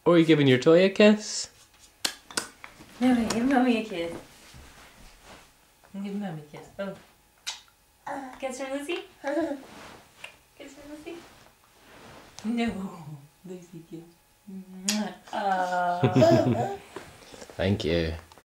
Or are you giving your toy a kiss? No, wait, give Mommy a kiss. Give Mommy a kiss. Oh. Kiss her, Lucy? Kiss her, Lucy? No. Lucy kiss. Thank you.